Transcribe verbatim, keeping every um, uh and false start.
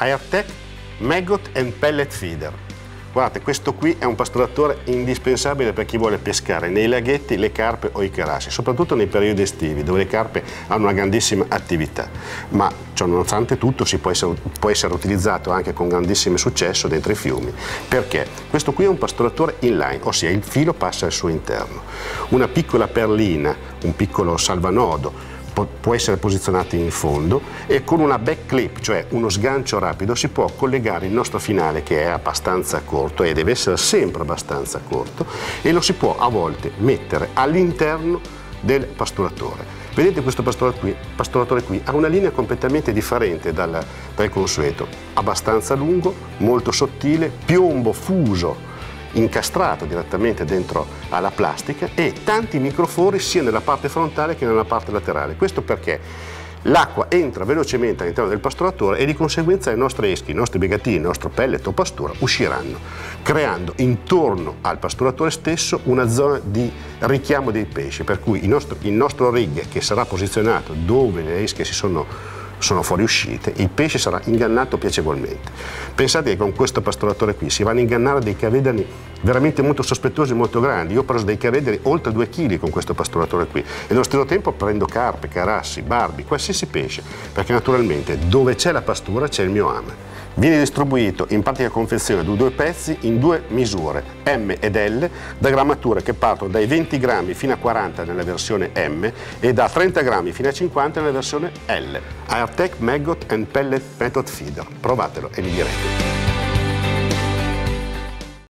AirTech Maggot and Pellet Feeder. Guardate, questo qui è un pasturatore indispensabile per chi vuole pescare nei laghetti le carpe o i carassi, soprattutto nei periodi estivi dove le carpe hanno una grandissima attività, ma ciò nonostante tutto si può essere, può essere utilizzato anche con grandissimo successo dentro i fiumi, perché questo qui è un pasturatore inline, ossia il filo passa al suo interno. Una piccola perlina, un piccolo salvanodo può essere posizionato in fondo e con una back clip, cioè uno sgancio rapido, si può collegare il nostro finale, che è abbastanza corto e deve essere sempre abbastanza corto, e lo si può a volte mettere all'interno del pasturatore. Vedete, questo pasturatore qui, pasturatore qui ha una linea completamente differente dal, dal consueto, abbastanza lungo, molto sottile, piombo fuso incastrato direttamente dentro alla plastica e tanti microfori sia nella parte frontale che nella parte laterale. Questo perché l'acqua entra velocemente all'interno del pasturatore e di conseguenza i nostri eschi, i nostri bigattini, il nostro pellet o pastura usciranno, creando intorno al pasturatore stesso una zona di richiamo dei pesci, per cui il nostro, il nostro rig, che sarà posizionato dove le esche si sono sono fuoriuscite, il pesce sarà ingannato piacevolmente. Pensate che con questo pasturatore qui si vanno a ingannare dei cavedani veramente molto sospettosi e molto grandi. Io ho preso dei cavedani oltre due chili con questo pasturatore qui e nello stesso tempo prendo carpe, carassi, barbi, qualsiasi pesce, perché naturalmente dove c'è la pastura c'è il mio ame. Viene distribuito in pratica confezione di due pezzi in due misure, M ed L, da grammature che partono dai venti grammi fino a quaranta nella versione M e da trenta grammi fino a cinquanta nella versione L. AirTech Maggot and Pellet Method Feeder. Provatelo e mi direte.